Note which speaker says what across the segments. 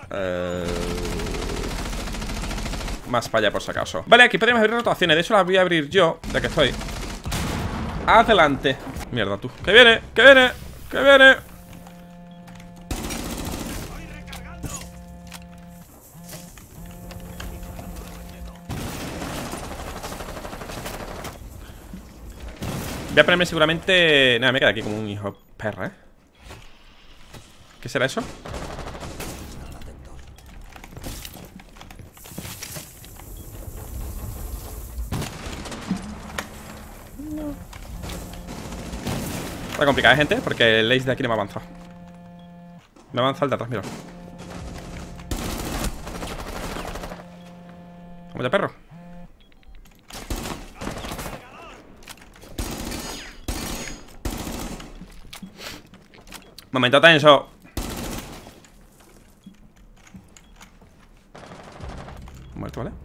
Speaker 1: Más para allá por si acaso. Vale, aquí podemos abrir rotaciones. De hecho las voy a abrir yo, ya que estoy. Adelante. Mierda, tú. ¡Que viene! ¡Que viene! ¡Que viene! Voy a ponerme seguramente... Nada, me queda aquí como un hijo perra, ¿eh? ¿Qué será eso? No. Está complicada, gente, porque el ace de aquí no me avanza. Me avanza el de atrás, mira. Vamos ya, perro. Momento tenso. Muerto, ¿vale?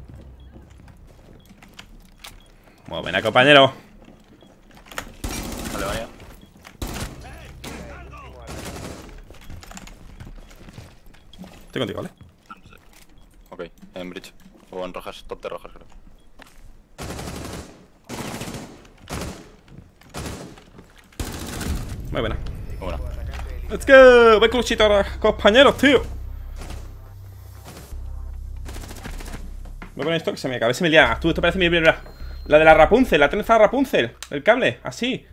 Speaker 1: Muy buena, compañero.
Speaker 2: Vale, vaya.
Speaker 1: Estoy contigo, ¿vale?
Speaker 2: Ok, en bridge. O en rojas, top de rojas, creo.
Speaker 1: Muy buena.
Speaker 2: Buena.
Speaker 1: Let's go. Voy cluchito ahora, compañeros, tío. Voy a poner esto que se me acaba. A ver si me lía. Tú, esto parece mi... La de la Rapunzel, la trenza de Rapunzel. El cable, así.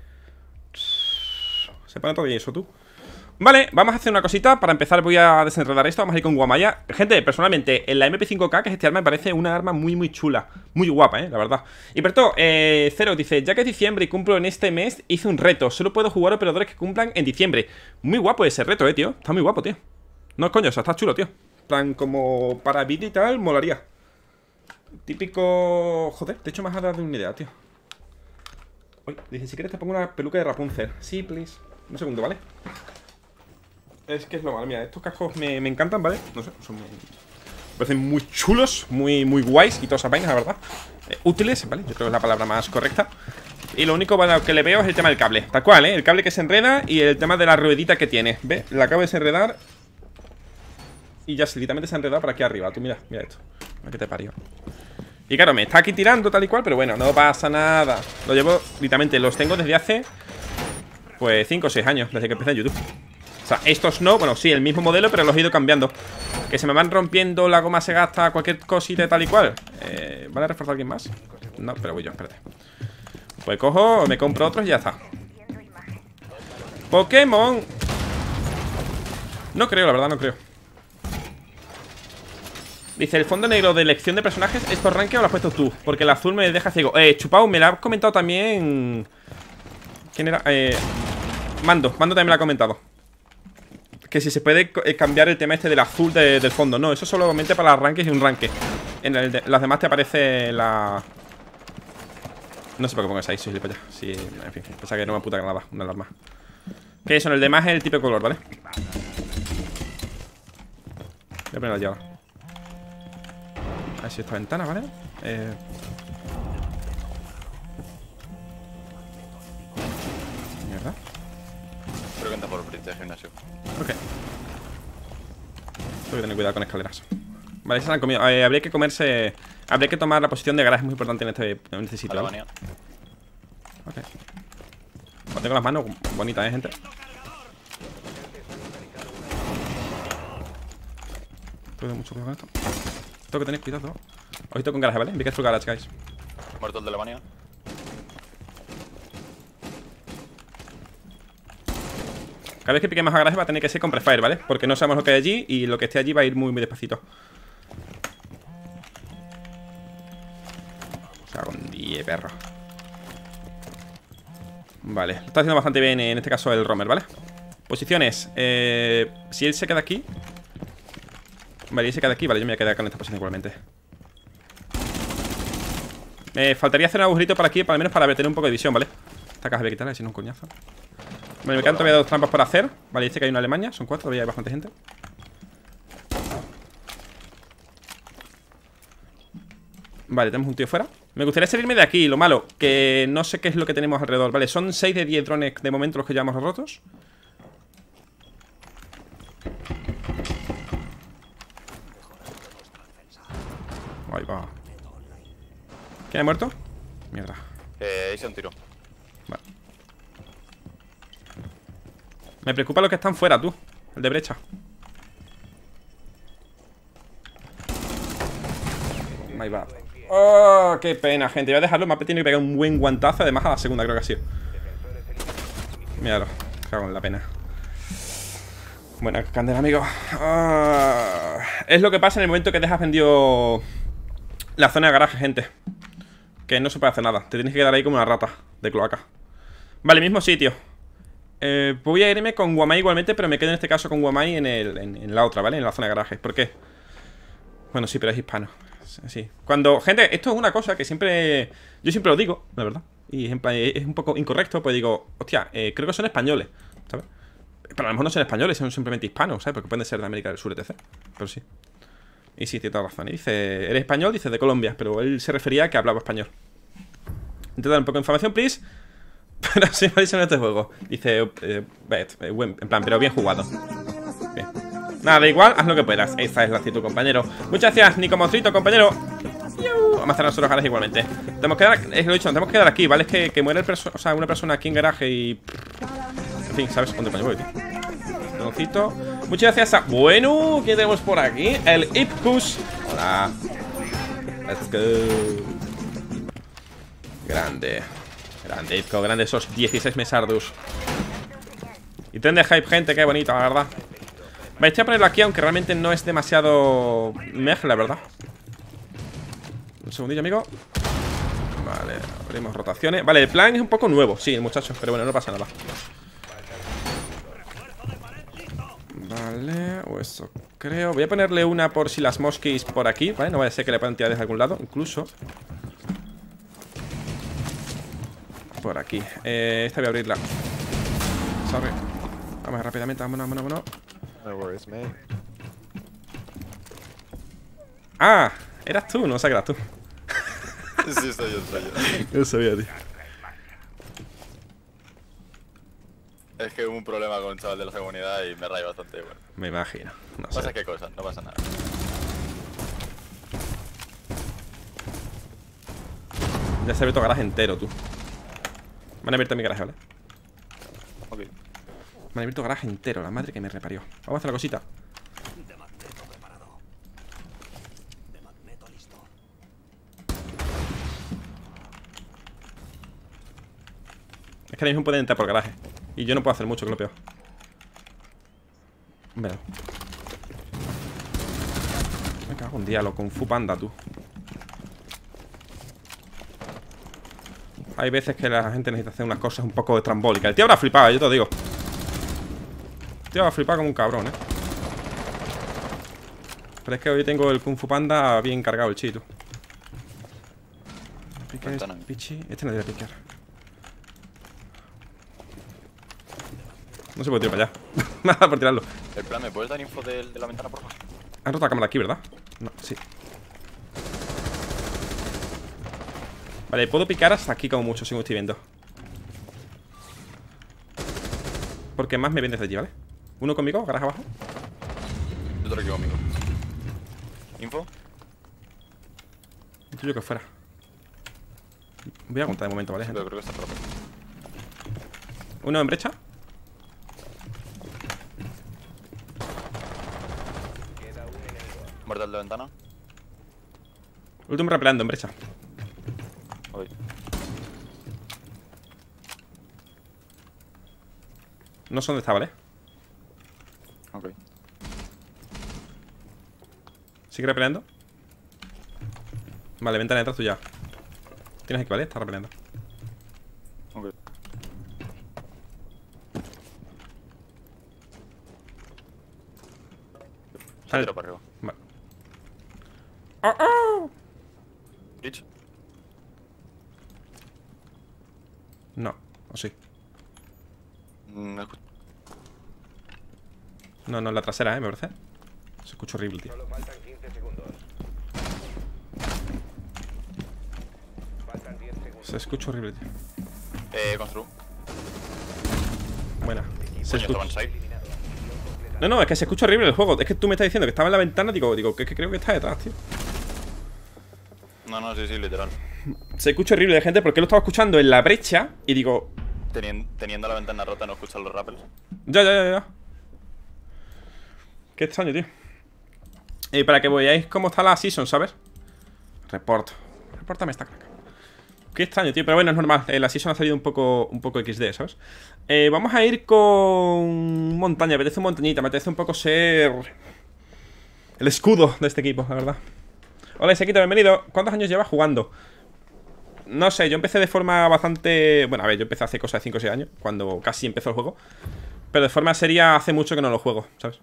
Speaker 1: Se pone todo eso, tú. Vale, vamos a hacer una cosita. Para empezar voy a desenredar esto. Vamos a ir con Guamaya. Gente, personalmente, en la MP5K, que es este arma, me parece una arma muy, muy chula. Muy guapa, la verdad. Y por todo, Cero dice: ya que es diciembre y cumplo en este mes, hice un reto. Solo puedo jugar operadores que cumplan en diciembre. Muy guapo ese reto, tío. Está muy guapo, tío. No es coño, o sea, está chulo, tío. En plan, como para vídeo y tal, molaría. Típico... Joder, de hecho me has dado una idea, tío. Uy, dice: si quieres te pongo una peluca de Rapunzel. Sí, please. Un segundo, ¿vale? Es que es lo malo, mira, estos cascos me encantan, ¿vale? No sé, son muy... Me parecen muy chulos, muy guays y todas esas vainas, la verdad. Útiles, ¿vale? Yo creo que es la palabra más correcta. Y lo único bueno, que le veo es el tema del cable. Tal cual, ¿eh? El cable que se enreda y el tema de la ruedita que tiene. ¿Ve? La acabo de desenredar y ya literalmente se ha enredado por aquí arriba. Tú mira, mira esto. Mira que te parió. Y claro, me está aquí tirando tal y cual, pero bueno, no pasa nada. Lo llevo, literalmente, los tengo desde hace pues 5 o 6 años, desde que empecé en YouTube. O sea, estos no, bueno, sí, el mismo modelo, pero los he ido cambiando. Que se me van rompiendo, la goma se gasta, cualquier cosita tal y cual. ¿Vale a reforzar alguien más? No, pero voy yo, espérate. Pues cojo, me compro otros y ya está. Pokémon. No creo, la verdad, no creo. Dice: el fondo negro de elección de personajes es por ranking o lo has puesto tú, porque el azul me deja ciego. Chupao, me lo ha comentado también. ¿Quién era? Mando también me lo ha comentado. Que si se puede cambiar el tema este del azul del fondo. No, eso solamente para las rankings y un ranking. En las demás te aparece la... No sé por qué pongo esa ahí, soy gilipollas. Sí, en fin, pensaba que era una puta granada, una alarma. Que eso, en el demás es el tipo de color, ¿vale? Voy a poner la llave. A ver si esta ventana, ¿vale? Mierda.
Speaker 2: Creo que entra por el bridge de gimnasio.
Speaker 1: Ok. Tengo que tener cuidado con escaleras. Vale, se la han comido. Habría que comerse... Habría que tomar la posición de garaje, es muy importante en este sitio, ¿vale? Ok. Pues tengo las manos bonitas, gente. Tengo mucho cuidado con esto. Tengo que tener cuidado. Ojito con garaje, ¿vale? Be careful garage, guys.
Speaker 2: Muerto el de Alemania.
Speaker 1: Cada vez que piquemos a garaje va a tener que ser con prefire, ¿vale? Porque no sabemos lo que hay allí y lo que esté allí va a ir muy, muy despacito. O sea, con 10, perro. Vale, lo está haciendo bastante bien en este caso el roamer, ¿vale? Posiciones. Si él se queda aquí. Vale, él se queda aquí. Vale, yo me voy a quedar con esta posición igualmente. Me faltaría hacer un agujerito por aquí, al menos para tener un poco de visión, ¿vale? Esta caja voy a quitarla, si no un coñazo. Vale, me quedan todavía 2 trampas por hacer. Vale, dice que hay una Alemania, son 4, todavía hay bastante gente. Vale, tenemos un tío fuera. Me gustaría salirme de aquí, lo malo, que no sé qué es lo que tenemos alrededor. Vale, son 6 de 10 drones de momento los que llevamos rotos. Ahí va. ¿Quién ha muerto? Mierda.
Speaker 2: Hice un tiro.
Speaker 1: Vale. Me preocupa los que están fuera, tú. El de brecha. Ahí va. Oh, qué pena, gente. Voy a dejarlo. Me ha tenido que pegar un buen guantazo. Además a la segunda creo que ha sido. Míralo. Cago en la pena. Buena candela, amigo. Es lo que pasa en el momento que dejas vendido la zona de garaje, gente. Que no se puede hacer nada. Te tienes que quedar ahí como una rata de cloaca. Vale, mismo sitio. Voy a irme con Guamai igualmente, pero me quedo en este caso con Guamai en la otra, ¿vale? En la zona de garaje. ¿Por qué? Bueno, sí, pero es hispano. Sí. Cuando, gente, esto es una cosa que siempre... Yo siempre lo digo, la verdad. Y es un poco incorrecto, pues digo, hostia, creo que son españoles, ¿sabes? Pero a lo mejor no son españoles, son simplemente hispanos, ¿sabes? Porque pueden ser de América del Sur, etc. Pero sí. Y sí, tiene toda razón. Y dice, ¿eres español? Dice, de Colombia. Pero él se refería a que hablaba español. Intenta dar un poco de información, please. Pero sí, malísimo en este juego. Dice, en plan, pero bien jugado. Bien. Nada, da igual, haz lo que puedas. Esa es la actitud, compañero. Muchas gracias, Nico Monstruito, compañero. Vamos a hacer nosotros garajes igualmente. Tenemos que dar, lo he dicho, tenemos que dar aquí, ¿vale? Es que muere una persona aquí en garaje y... En fin, ¿sabes dónde coño voy, tío? Doncito. Muchas gracias a... Bueno, ¿qué tenemos por aquí? El Ipkus. Hola. Let's go. Grande. Grande, Ipko, grande esos 16 mesardus. Y tren de hype, gente, qué bonito, la verdad. Vale, voy a ponerlo aquí, aunque realmente no es demasiado mej, la verdad. Un segundillo, amigo. Vale, abrimos rotaciones. Vale, el plan es un poco nuevo, sí, muchachos, pero bueno, no pasa nada. Vale, o eso creo. Voy a ponerle una por si las mosquis por aquí, ¿vale? No vaya a ser que le puedan tirar desde algún lado, incluso. Por aquí. Esta voy a abrirla. Sorry. Vamos rápidamente, vámonos, vámonos.
Speaker 3: No worries, mate.
Speaker 1: Ah, eras tú, no sé que eras tú.
Speaker 2: Sí, soy yo.
Speaker 1: Yo sabía, tío.
Speaker 2: Es que hubo un problema con un chaval de la comunidad y me rayó bastante, bueno.
Speaker 1: Me imagino. No
Speaker 2: Pasa
Speaker 1: sé.
Speaker 2: qué cosa, no pasa nada.
Speaker 1: Ya se ha abierto garaje entero, tú. Me han abierto mi garaje, ¿vale?
Speaker 2: Ok.
Speaker 1: Me han abierto garaje entero, la madre que me reparió. Vamos a hacer una cosita. Es que ahora mismo pueden entrar por garaje. Y yo no puedo hacer mucho, que es lo peor. Mira. Me cago en diálogo con Fu Panda, tú. Hay veces que la gente necesita hacer unas cosas un poco estrambólicas. El tío habrá flipado, yo te lo digo. El tío habrá flipado como un cabrón, Pero es que hoy tengo el Kung Fu Panda bien cargado el chito. Pichi. Este no debe picar. No se puede tirar para allá. Nada por tirarlo.
Speaker 2: El plan, ¿me puedes dar info de la ventana, por favor?
Speaker 1: Han roto la cámara aquí, ¿verdad? No, sí. Vale, puedo picar hasta aquí como mucho, según estoy viendo. Porque más me ven desde allí, ¿vale? Uno conmigo, garaje abajo.
Speaker 2: Yo te lo quiero conmigo. ¿Info?
Speaker 1: Intuyo que fuera. Voy a aguantar de momento, ¿vale, gente?
Speaker 2: Yo creo que está roto.
Speaker 1: Uno en brecha.
Speaker 2: Muerto el de ventana.
Speaker 1: Último repelando en brecha.
Speaker 2: Uy.
Speaker 1: No sé dónde está, ¿vale?
Speaker 2: Ok.
Speaker 1: ¿Sigue repeleando? Vale, ventana detrás tuya. Tienes aquí, ¿vale? Está repeleando.
Speaker 2: Ok. Se
Speaker 1: Vale.
Speaker 2: tiró para arriba.
Speaker 1: Vale. ¡Oh, oh!
Speaker 2: Rich.
Speaker 1: No, o sí.
Speaker 2: No escucho.
Speaker 1: No, no, en la trasera, me parece. Se escucha horrible, tío.
Speaker 4: Solo faltan 15 segundos. Faltan 10 segundos.
Speaker 1: Se escucha horrible, tío.
Speaker 2: Constru.
Speaker 1: Buena. Se
Speaker 2: Coño,
Speaker 1: escucha.
Speaker 2: estaban side.
Speaker 1: No, no, es que se escucha horrible el juego. Es que tú me estás diciendo que estaba en la ventana. Digo, que creo que está detrás, tío.
Speaker 2: No, sí, literal.
Speaker 1: Se escucha horrible de gente porque lo estaba escuchando en la brecha y digo...
Speaker 2: Teniendo la ventana rota no escuchan los rappels.
Speaker 1: Ya. Qué extraño, tío. Y para que veáis cómo está la season, ¿sabes? Repórtame esta crack. Qué extraño, tío, pero bueno, es normal. La season ha salido un poco XD, ¿sabes? Vamos a ir con montaña. Me apetece montañita, me apetece un poco ser el escudo de este equipo, la verdad. Hola, Isequito, bienvenido. ¿Cuántos años llevas jugando? No sé, yo empecé de forma bastante... Bueno, a ver, yo empecé hace cosa de 5 o 6 años, cuando casi empezó el juego. Pero de forma seria hace mucho que no lo juego, ¿sabes?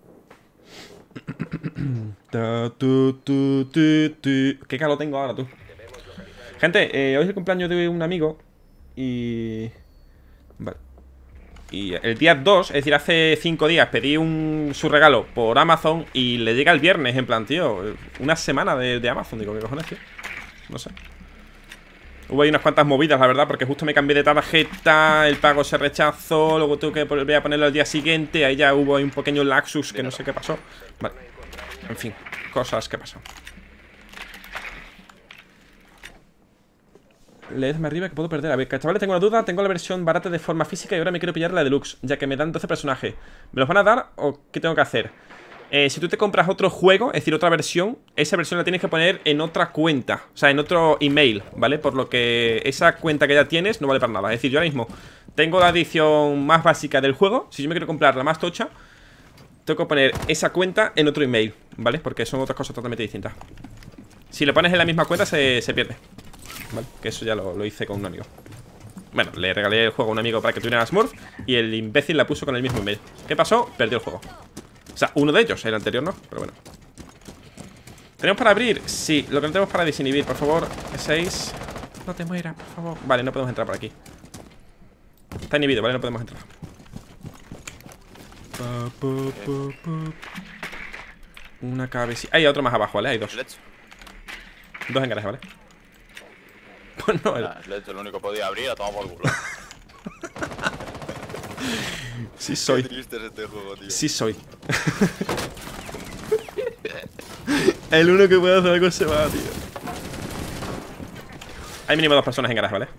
Speaker 1: Qué calor tengo ahora, tú. Gente, hoy es el cumpleaños de un amigo. Y... Vale. Y el día 2, es decir, hace 5 días pedí su regalo por Amazon y le llega el viernes, en plan, tío, una semana de Amazon. Digo, ¿qué cojones, tío? No sé. Hubo ahí unas cuantas movidas, la verdad, porque justo me cambié de tarjeta, el pago se rechazó, luego tuve que volver a ponerlo al día siguiente, ahí ya hubo ahí un pequeño laxus que no sé qué pasó. Vale. En fin, cosas que pasan. Leedme arriba que puedo perder. A ver, chavales, tengo una duda. Tengo la versión barata de forma física y ahora me quiero pillar la deluxe, ya que me dan 12 personajes. ¿Me los van a dar o qué tengo que hacer? Si tú te compras otro juego, es decir, otra versión, esa versión la tienes que poner en otra cuenta, o sea, en otro email, ¿vale? Por lo que esa cuenta que ya tienes no vale para nada. Es decir, yo ahora mismo tengo la edición más básica del juego. Si yo me quiero comprar la más tocha, tengo que poner esa cuenta en otro email, ¿vale? Porque son otras cosas totalmente distintas. Si lo pones en la misma cuenta se pierde, ¿vale? Que eso ya lo hice con un amigo. Bueno, le regalé el juego a un amigo para que tuviera Smurf y el imbécil la puso con el mismo email. ¿Qué pasó? Perdió el juego. O sea, uno de ellos, el anterior no, pero bueno. ¿Tenemos para abrir? Sí, lo que no tenemos para desinhibir, por favor. E6. No te mueras, por favor. Vale, no podemos entrar por aquí. Está inhibido, vale, no podemos entrar. Una cabecilla. Hay otro más abajo, ¿vale? Hay dos. Dos en garaje, ¿vale? Pues no,
Speaker 2: Sledge, el único que podía abrir, a tomar por culo.
Speaker 1: Sí soy.
Speaker 2: Qué triste es este juego, tío.
Speaker 1: Sí soy. El uno que puede hacer algo se va, tío. Hay mínimo 2 personas en garaje, ¿vale?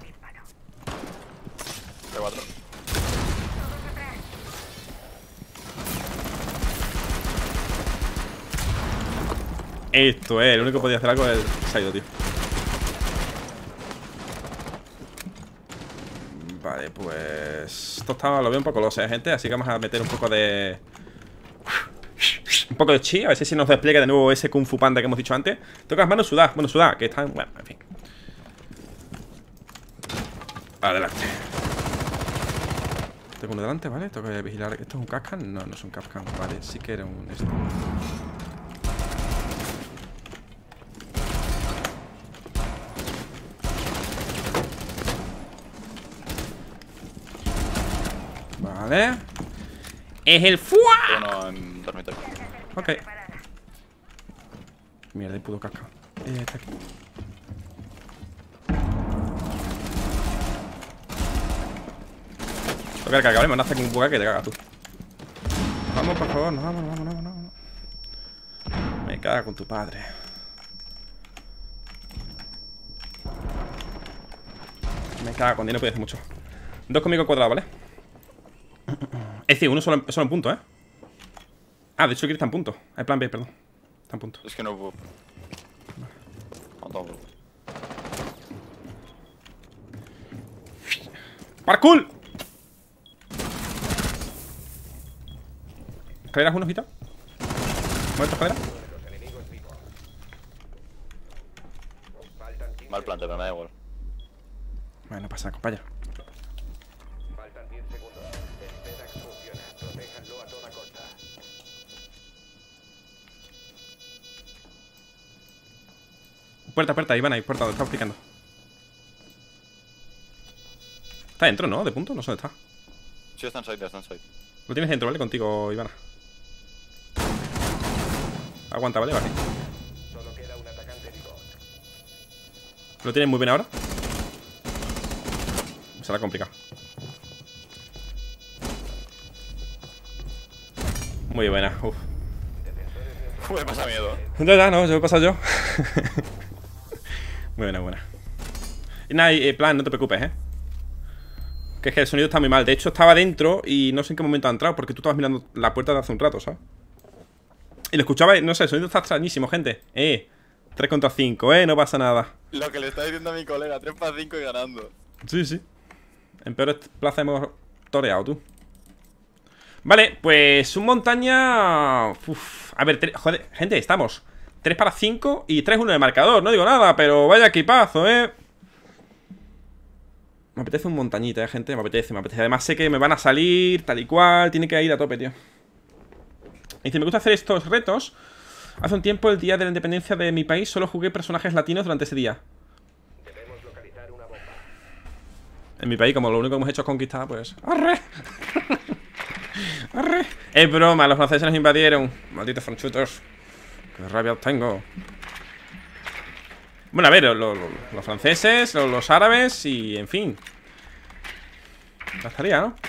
Speaker 2: C4.
Speaker 1: Esto es, el único que podía hacer algo es se ha ido, tío. Vale, pues... Esto está, lo veo un poco loco, gente. Así que vamos a meter un poco de... Un poco de chi, a ver si nos despliega de nuevo ese Kung Fu Panda que hemos dicho antes. Toca las manos sudadas, que están... Bueno, en fin. Adelante. Tengo uno delante, ¿vale? Tengo que vigilar. ¿Esto es un Kapkan? No, no es un Kapkan. Vale, sí que era un... Esto. Vale. Es el FUA.
Speaker 2: Uno en dormitorio.
Speaker 1: Ok. Mierda, y pudo casca. Está aquí. Toca el caca, ¿vale? Me van a hacer con un buga que te cagas tú. Vamos, por favor, nos vamos. Me caga con tu padre. Me caga con él, no puede hacer mucho. Dos conmigo cuadrado, ¿vale? Es decir, uno solo en punto, ¿eh? Ah, de hecho el Chris está en punto. El plan B, perdón. Está en punto.
Speaker 2: Es que no puedo. No tomo.
Speaker 1: ¡Parkour! ¿Escaleras uno, hojita? ¿Muerto escalera?
Speaker 2: Mal plante, pero me da igual.
Speaker 1: Bueno, no pasa nada, compañero. Puerta, Iván, ahí, puerta, donde estamos picando. Está dentro, ¿no? De punto, no sé dónde está.
Speaker 2: Sí, está en side,
Speaker 1: Lo tienes dentro, ¿vale? Contigo, Ivana. Aguanta, ¿vale? Vale. ¿Lo tienes muy bien ahora? Será complicado. Muy buena,
Speaker 2: Me pasa miedo.
Speaker 1: Ya, no, se me pasa yo. Buena, buena. Y nada, plan, no te preocupes, que es que el sonido está muy mal. De hecho, estaba dentro y no sé en qué momento ha entrado, porque tú estabas mirando la puerta de hace un rato, ¿sabes? Y lo escuchaba, no sé, el sonido está extrañísimo, gente. 3 contra 5, no pasa nada.
Speaker 2: Lo que le está diciendo a mi colega, 3 para 5 y ganando.
Speaker 1: Sí, sí. En peores plazas hemos toreado, tú. Vale, pues un montaña... Uf, a ver, joder, gente, estamos 3 para 5 y 3-1 de marcador. No digo nada, pero vaya equipazo, Me apetece un montañita, gente, me apetece. Además sé que me van a salir tal y cual. Tiene que ir a tope, tío. Dice, me gusta hacer estos retos. Hace un tiempo, el día de la independencia de mi país, solo jugué personajes latinos durante ese día. En mi país, como lo único que hemos hecho es conquistar, pues... ¡Arre! ¡Arre! Es broma, los franceses nos invadieron. Malditos franchutos. Qué rabia tengo. Bueno, a ver, los franceses, los árabes y, en fin. Ya estaría, ¿no?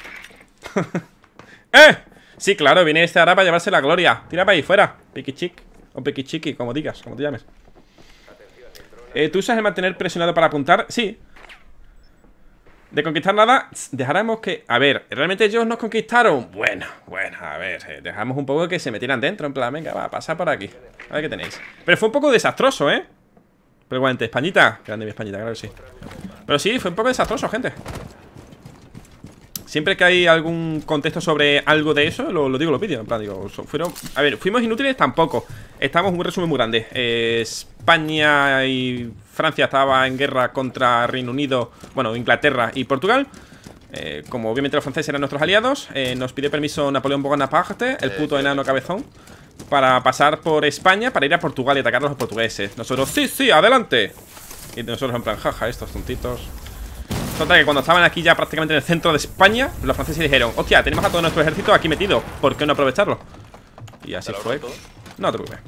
Speaker 1: Sí, claro, viene este árabe a llevarse la gloria. Tira para ahí, fuera. Piquichic. O piquichiqui, como digas, como te llames. ¿Tú usas el mantener presionado para apuntar? Sí. De conquistar nada, dejáramos que... A ver, ¿realmente ellos nos conquistaron? Bueno, a ver, dejamos un poco que se metieran dentro. En plan, venga, va, a pasar por aquí. A ver qué tenéis. Pero fue un poco desastroso, Pero igualmente, Españita. Grande mi Españita, claro que sí. Pero sí, fue un poco desastroso, gente. Siempre que hay algún contexto sobre algo de eso, lo digo en los vídeos. En plan, digo, fueron... A ver, fuimos inútiles tampoco. Estamos en un resumen muy grande. España y Francia estaba en guerra contra Reino Unido, bueno, Inglaterra y Portugal. Como obviamente los franceses eran nuestros aliados, nos pidió permiso Napoleón Bonaparte, el puto enano cabezón, para pasar por España para ir a Portugal y atacar a los portugueses. Nosotros, sí, adelante. Y nosotros en plan, jaja, estos tontitos. Total, que cuando estaban aquí ya prácticamente en el centro de España, los franceses dijeron, hostia, tenemos a todo nuestro ejército aquí metido, ¿por qué no aprovecharlo? Y así fue. No te preocupes.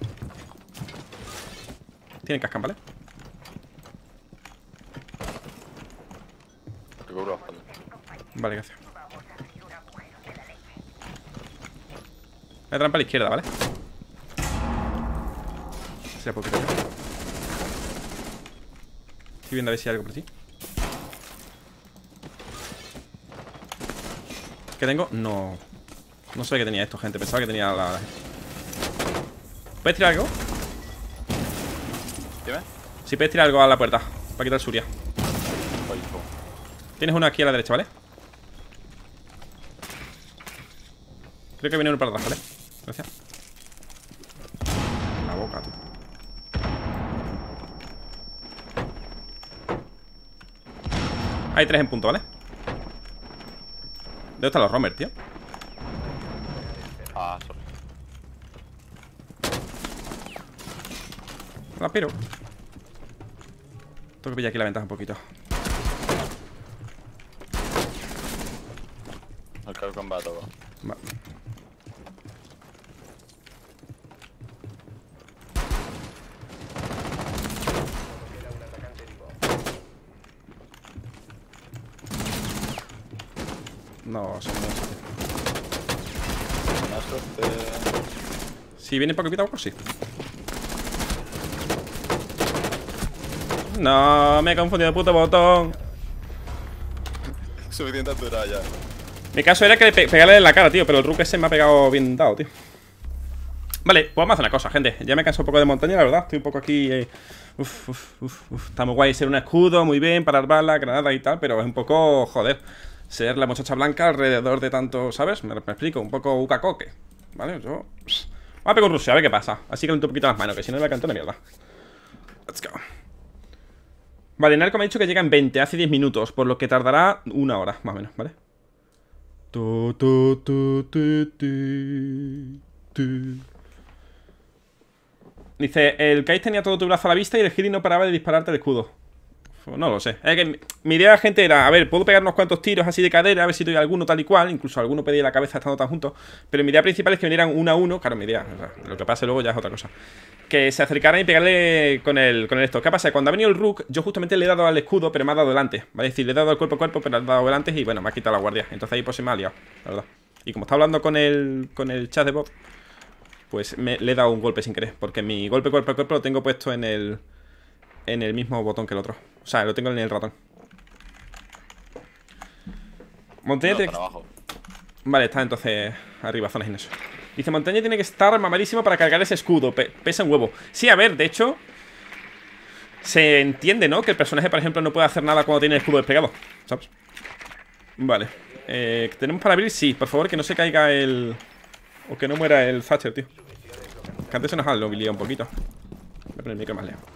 Speaker 1: Tienen cascan, ¿vale? Vale, gracias. Hay trampa a la izquierda, ¿vale? Se puede quitar. Estoy viendo a ver si hay algo por aquí. ¿Qué tengo? No. No sé qué tenía esto, gente. Pensaba que tenía la... ¿Puedes tirar algo?
Speaker 2: Dime.
Speaker 1: Si puedes tirar algo a la puerta para quitar Suria. Tienes uno aquí a la derecha, ¿vale? Creo que viene uno para atrás, ¿vale? Gracias. La boca, tú. Hay 3 en punto, ¿vale? ¿Dónde están los roamers, tío?
Speaker 2: Sorry.
Speaker 1: La piro. Tengo que pillar aquí la ventaja un poquito.
Speaker 2: El carro combate todo.
Speaker 1: Va. No, son muchos, tío.
Speaker 2: Una suerte.
Speaker 1: Si viene para que pita algo, sí. No, me he confundido el puto botón.
Speaker 2: Suficiente altura ya.
Speaker 1: Mi caso era que pegarle en la cara, tío. Pero el Rook ese me ha pegado bien dado, tío. Vale, pues vamos a hacer una cosa, gente. Ya me canso un poco de montaña, la verdad. Estoy un poco aquí... Está muy guay ser un escudo, muy bien, parar balas, granadas y tal. Pero es un poco, joder, ser la muchacha blanca alrededor de tanto, ¿sabes? Me explico, un poco ucacoque. ¿Vale? Yo... Vamos a pegar un Rusia, a ver qué pasa. Así que un poquito las manos, que si no me canto una mierda. Let's go. Vale, Narco me ha dicho que llega en 20, hace 10 minutos, por lo que tardará una hora, más o menos, ¿vale? Dice, el Kais tenía todo tu brazo a la vista y el Giri no paraba de dispararte el escudo. No lo sé. Es que mi idea, gente, era, a ver, puedo pegar unos cuantos tiros así de cadera, a ver si doy alguno tal y cual, incluso alguno pedía la cabeza estando tan juntos. Pero mi idea principal es que vinieran uno a uno, claro, mi idea, o sea, lo que pase luego ya es otra cosa. Que se acercaran y pegarle con el esto. ¿Qué pasa? Cuando ha venido el Rook, yo justamente le he dado al escudo, pero me ha dado delante. ¿Vale? Es decir, le he dado al cuerpo a cuerpo, pero le he dado delante y bueno, me ha quitado la guardia. Entonces ahí pues se me ha liado, la verdad. Y como está hablando con el chat de bot, pues le he dado un golpe sin querer. Porque mi golpe cuerpo a cuerpo lo tengo puesto en el en el mismo botón que el otro. O sea, lo tengo en el ratón. Montaña tiene que...
Speaker 2: abajo.
Speaker 1: Vale, está entonces arriba, zona gimnasio. Dice, montaña tiene que estar mamadísimo para cargar ese escudo. Pesa un huevo. Sí, a ver, de hecho se entiende, ¿no? Que el personaje, por ejemplo, no puede hacer nada cuando tiene el escudo desplegado, ¿sabes? Vale. ¿Tenemos para abrir? Sí, por favor, que no se caiga el... O que no muera el Thatcher, tío. Que antes se nos ha liado un poquito. Voy a poner el micro más lejos.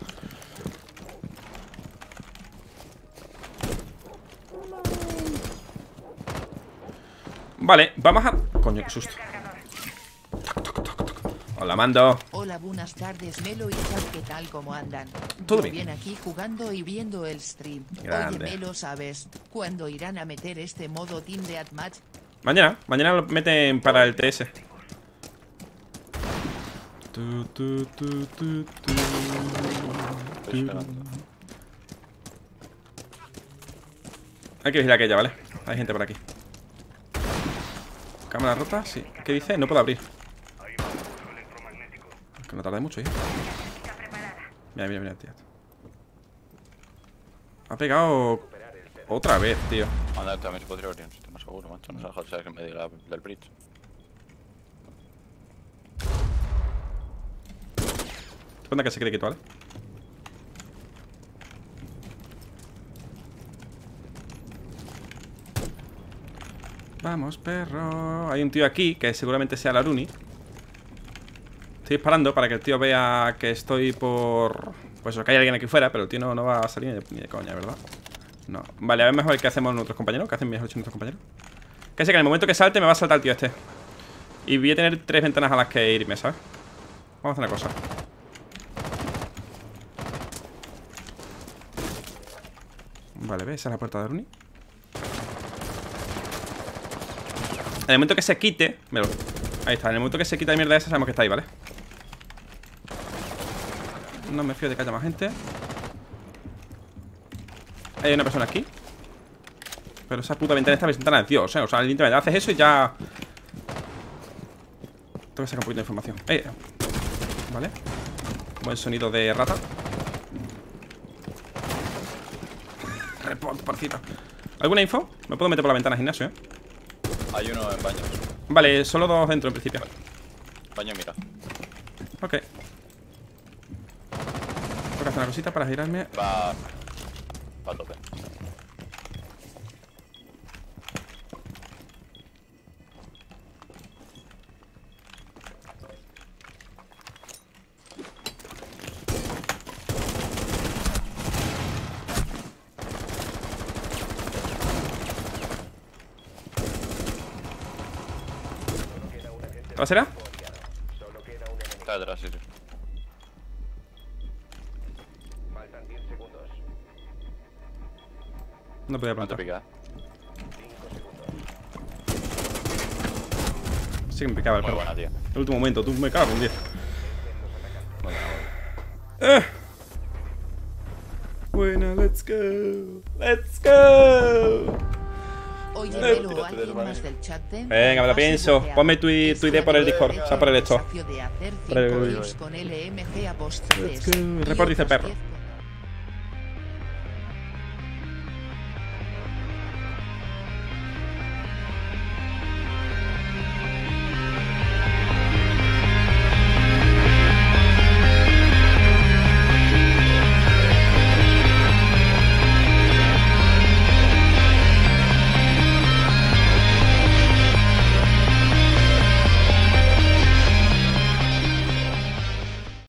Speaker 1: Vale, vamos a... Coño, qué susto. Hola, Mando.
Speaker 3: Hola, buenas tardes, Melo y Chat, ¿qué tal? ¿Cómo andan?
Speaker 1: Todo
Speaker 3: Yo
Speaker 1: bien.
Speaker 3: aquí jugando y viendo el stream.
Speaker 1: Grande.
Speaker 3: Oye, Melo, ¿sabes cuándo irán a meter este modo Team Deathmatch?
Speaker 1: Mañana lo meten para el TS. Hay que vigilar aquella, ¿vale? Hay gente por aquí. Cámara rota, sí. ¿Qué dice? No puedo abrir. Que no tarda mucho, ¿eh? Mira, tío. Ha pegado otra vez, tío.
Speaker 2: Anda, también se podría abrir un sistema seguro, macho. No sabes que en medio del bridge.
Speaker 1: Cuenta que se cree que tú, ¿vale? Vamos, perro. Hay un tío aquí que seguramente sea la Runi. Estoy disparando para que el tío vea que estoy por... Pues que hay alguien aquí fuera, pero el tío no va a salir ni de coña, ¿verdad? No. Vale, a ver mejor qué hacemos nuestros compañeros. ¿Qué hacen mejor nuestros compañeros? Que sé que en el momento que salte me va a saltar el tío este. Y voy a tener 3 ventanas a las que irme, ¿sabes? Vamos a hacer una cosa. Vale, ¿ves? Esa es la puerta de Runi. En el momento que se quite... Ahí está, en el momento que se quita la mierda esa sabemos que está ahí, ¿vale? No me fío de que haya más gente. Hay una persona aquí. Pero esa puta ventana, esta ventana es Dios, ¿eh? O sea, literalmente haces eso y ya... Tengo que sacar un poquito de información. Vale. Buen sonido de rata. Report, porcito. ¿Alguna info? Me puedo meter por la ventana del gimnasio, ¿eh?
Speaker 2: Hay uno en baño.
Speaker 1: Vale, solo 2 dentro en principio.
Speaker 2: Baño, mira.
Speaker 1: Ok. Tengo que hacer una cosita para girarme.
Speaker 2: Va a tope.
Speaker 1: ¿Trasera?
Speaker 2: Está detrás, sí.
Speaker 1: No podía
Speaker 2: No te
Speaker 1: plantar.
Speaker 2: pica.
Speaker 1: Sí que me picaba el
Speaker 2: Muy
Speaker 1: perro.
Speaker 2: buena, tío.
Speaker 1: El último momento, tú me cago un 10.
Speaker 2: Muy buena.
Speaker 1: Buena, let's go. Let's go.
Speaker 3: Oye,
Speaker 2: Eh,
Speaker 3: Melo,
Speaker 2: tírate
Speaker 3: ¿alguien
Speaker 2: del
Speaker 3: más
Speaker 2: baño.
Speaker 3: del chat de...
Speaker 1: Venga, me lo pienso. Ponme tu ID por el Discord, o sea, por el esto.
Speaker 3: De hacer
Speaker 1: Por el-
Speaker 3: 5 clips con LMG a post
Speaker 1: Let's go. Report dice perro.